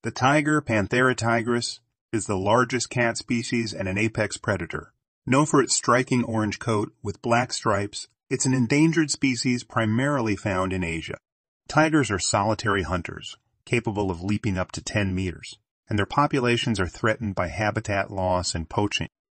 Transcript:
The tiger, Panthera tigris, is the largest cat species and an apex predator. Known for its striking orange coat with black stripes, it's an endangered species primarily found in Asia. Tigers are solitary hunters, capable of leaping up to 10 meters, and their populations are threatened by habitat loss and poaching.